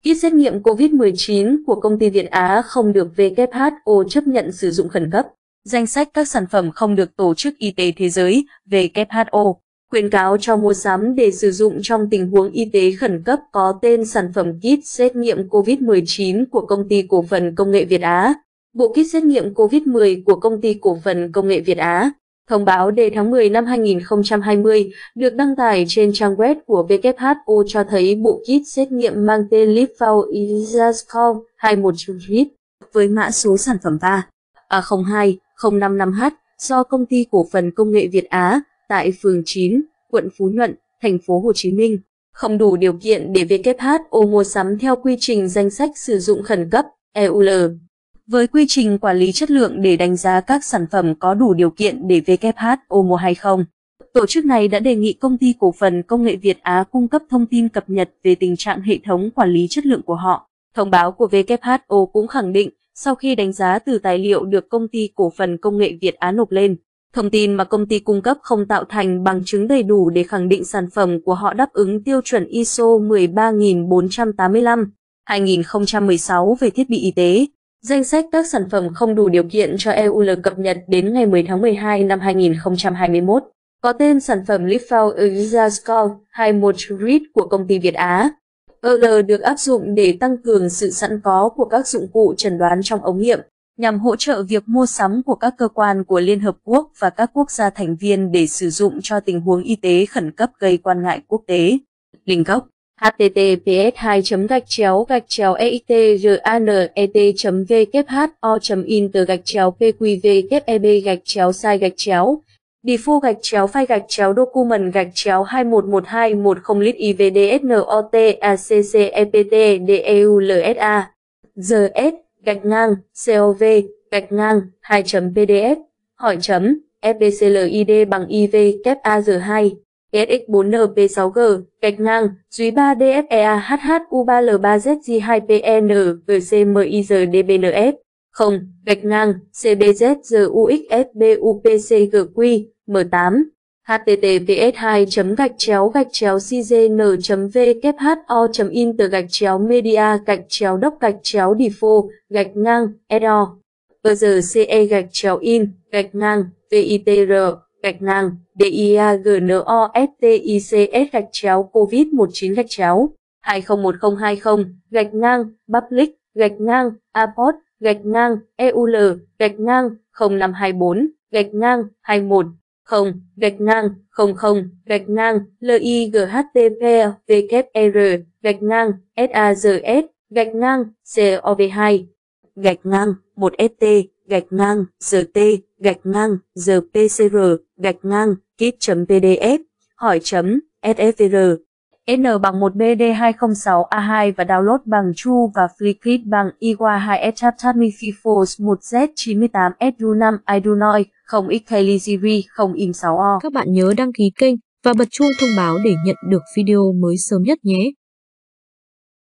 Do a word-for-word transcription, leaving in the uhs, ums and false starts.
Kit xét nghiệm Covid mười chín của công ty Việt Á không được W H O chấp nhận sử dụng khẩn cấp. Danh sách các sản phẩm không được Tổ chức Y tế Thế giới W H O khuyến cáo cho mua sắm để sử dụng trong tình huống y tế khẩn cấp có tên sản phẩm kit xét nghiệm Covid mười chín của Công ty Cổ phần Công nghệ Việt Á. Bộ kit xét nghiệm Covid mười của Công ty Cổ phần Công nghệ Việt Á. Thông báo đề tháng mười năm hai nghìn không trăm hai mươi được đăng tải trên trang web của W H O cho thấy bộ kit xét nghiệm mang tên Livfau SARS-CoV hai một với mã số sản phẩm A không hai không năm năm H do Công ty Cổ phần Công nghệ Việt Á tại phường chín, quận Phú Nhuận, thành phố Hồ Chí Minh, không đủ điều kiện để W H O mua sắm theo quy trình danh sách sử dụng khẩn cấp E U L. Với quy trình quản lý chất lượng để đánh giá các sản phẩm có đủ điều kiện để W H O mua hay không, tổ chức này đã đề nghị Công ty Cổ phần Công nghệ Việt Á cung cấp thông tin cập nhật về tình trạng hệ thống quản lý chất lượng của họ. Thông báo của W H O cũng khẳng định, sau khi đánh giá từ tài liệu được Công ty Cổ phần Công nghệ Việt Á nộp lên, thông tin mà công ty cung cấp không tạo thành bằng chứng đầy đủ để khẳng định sản phẩm của họ đáp ứng tiêu chuẩn I S O mười ba nghìn bốn trăm tám mươi lăm hai nghìn không trăm mười sáu về thiết bị y tế. Danh sách các sản phẩm không đủ điều kiện cho E U L cập nhật đến ngày mười tháng mười hai năm hai nghìn không trăm hai mươi mốt. Có tên sản phẩm Livfau SARS-CoV hai một của công ty Việt Á. E U L được áp dụng để tăng cường sự sẵn có của các dụng cụ chẩn đoán trong ống nghiệm, nhằm hỗ trợ việc mua sắm của các cơ quan của Liên Hợp Quốc và các quốc gia thành viên để sử dụng cho tình huống y tế khẩn cấp gây quan ngại quốc tế. Link gốc h t t p s hai gạch chéo gạch chéo e x t r a n e t w h o inter gạch chéo p q v e b gạch chéo sai gạch chéo default gạch chéo file gạch chéo document gạch chéo hai một một hai một không lit i v d s n o t a c c e p t d e u l s a g s gạch ngang cov gạch ngang hai chấm p d f hỏi chấm f b c l i d bằng i v kép a r hai S X bốn N P sáu G, gạch ngang, duy ba D F E A H H U ba L ba Z G hai P N G C M I R D B N F, không, gạch ngang, C B Z G U X F B U P C G Q, M tám, h t t p s hai gạch chéo gạch chéo c g n v k h o inter gạch chéo media gạch chéo doc gạch chéo default gạch ngang S O, E R C E gạch chéo in, gạch ngang, V I T R, gạch ngang, D I A G N O S T I C S gạch chéo Covid mười chín gạch chéo hai không một không hai không gạch ngang public gạch ngang apport gạch ngang E U L gạch ngang không năm hai bốn gạch ngang hai một không gạch ngang không không gạch ngang L I G H T P V K R gạch ngang S A R S gạch ngang C O V hai gạch ngang một S T gạch ngang G T gạch ngang G P C R gạch ngang kit.pdf hỏi chấm S F V R N bằng một B D hai không sáu A hai và download bằng True và FreeKit bằng I W A hai S H M F Force một Z chín mươi tám S U năm Idunoi không X Kelly không im sáu O. Các bạn nhớ đăng ký kênh và bật chuông thông báo để nhận được video mới sớm nhất nhé.